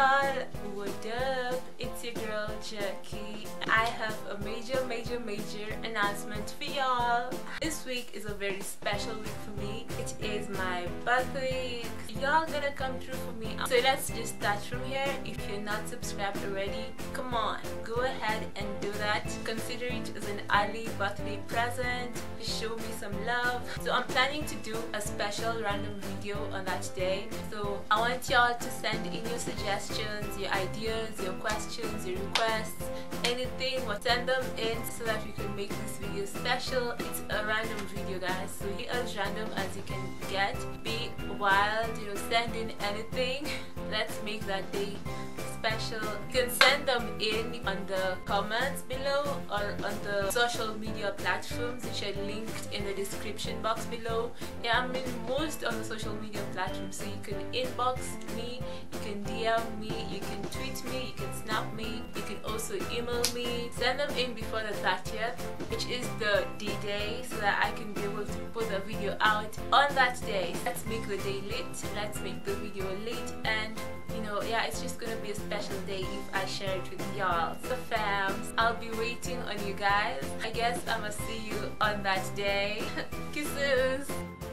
y'all, what up? It's your girl Jackie. I have a major announcement for y'all. This week is a very special week for me. It is my birthday. Y'all gonna come through for me. So let's just start from here. If you're not subscribed already, come on, go ahead and do that. Consider it as an early birthday present. Show me some love. So I'm planning to do a special random video on that day. So I want y'all to send in your suggestions, your ideas, your questions, your requests, anything. Send them in so that we can make this video special. It's a random video, guys, so be as random as you can get. Be wild, send in anything. Let's make that day special. You can send them in on the comments below or on the social media platforms which are linked in the description box below. Yeah, I'm in most of the social media platforms, so you can inbox me, you can DM me, you can tweet me, you can snap me, you can also email me. Send them in before the 30th, which is the D-Day, so that I can be able to put a video out on that day. Let's make the day lit, let's make the video lit, and yeah, it's just gonna be a special day if I share it with y'all. So fams, I'll be waiting on you guys. I guess I'ma see you on that day. Kisses.